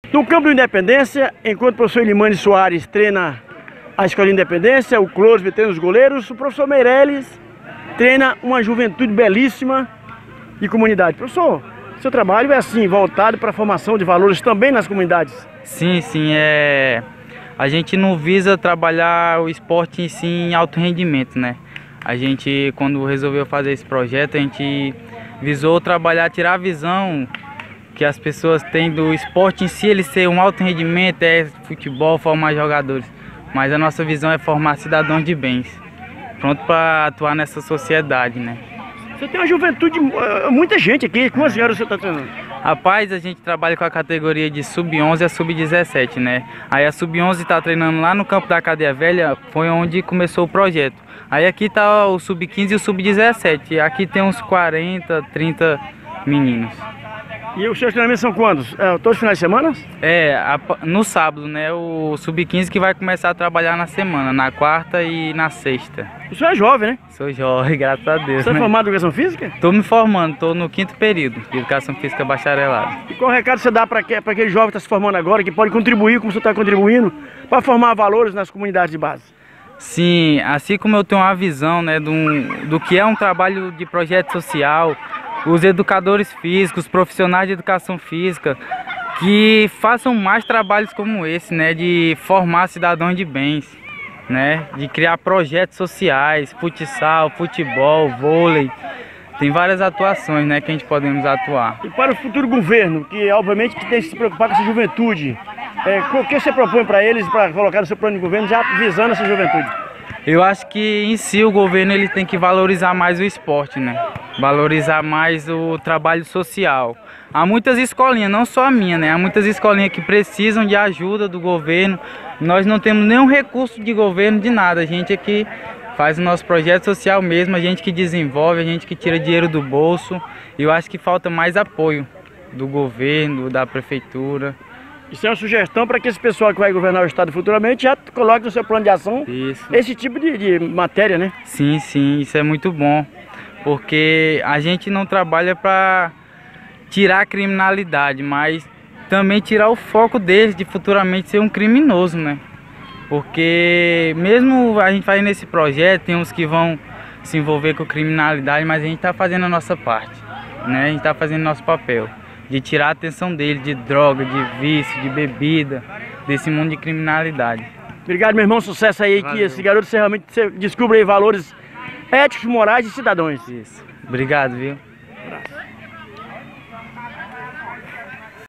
No campo do Independência, enquanto o professor Elimane Soares treina a Escola Independência, o Closby treina os goleiros, o professor Meirelles treina uma juventude belíssima de comunidade. Professor, seu trabalho é assim, voltado para a formação de valores também nas comunidades? Sim, a gente não visa trabalhar o esporte em si em alto rendimento, né? A gente, quando resolveu fazer esse projeto, a gente visou trabalhar, tirar a visão que as pessoas têm do esporte em si, ele ser um alto rendimento, futebol, formar jogadores. Mas a nossa visão é formar cidadãos de bens, pronto para atuar nessa sociedade, né? Você tem uma juventude, muita gente aqui. Quantas anos você está treinando? Rapaz, a gente trabalha com a categoria de sub-11 a sub-17, né? Aí a sub-11 está treinando lá no campo da Cadeia Velha, foi onde começou o projeto. Aí aqui está o sub-15 e o sub-17. Aqui tem uns 40, 30 meninos. E os seus treinamentos são quando? Todos os finais de semana? No sábado, né? O sub-15 que vai começar a trabalhar na semana, na quarta e na sexta. O senhor é jovem, né? Sou jovem, graças a Deus. Você é formado em Educação Física? Tô me formando, tô no 5º período de Educação Física bacharelado. E qual recado você dá para aquele jovem que está se formando agora, que pode contribuir, como você está contribuindo, para formar valores nas comunidades de base? Sim, assim como eu tenho uma visão, né, do que é um trabalho de projeto social, os educadores físicos, os profissionais de educação física, que façam mais trabalhos como esse, né, de formar cidadãos de bens, né, de criar projetos sociais, futsal, futebol, vôlei. Tem várias atuações, né, que a gente podemos atuar. E para o futuro governo, que obviamente que tem que se preocupar com essa juventude, o que você propõe para eles, para colocar no seu plano de governo, já visando essa juventude? Eu acho que em si o governo ele tem que valorizar mais o esporte, né? Valorizar mais o trabalho social. Há muitas escolinhas, não só a minha, né? Há muitas escolinhas que precisam de ajuda do governo. Nós não temos nenhum recurso de governo, de nada. A gente aqui faz o nosso projeto social mesmo, a gente que desenvolve, a gente que tira dinheiro do bolso. E eu acho que falta mais apoio do governo, da prefeitura. Isso é uma sugestão para que esse pessoal que vai governar o estado futuramente já coloque no seu plano de ação esse tipo de matéria, né? Sim, isso é muito bom, porque a gente não trabalha para tirar a criminalidade, mas também tirar o foco deles de futuramente ser um criminoso, né? Porque mesmo a gente fazendo esse projeto, tem uns que vão se envolver com criminalidade, mas a gente está fazendo a nossa parte, né? A gente está fazendo nosso papel de tirar a atenção dele de droga, de vício, de bebida, desse mundo de criminalidade. Obrigado, meu irmão, sucesso aí. Valeu. Que esse garoto realmente descubra aí valores éticos, morais e cidadãos. Isso. Obrigado, viu? Um abraço.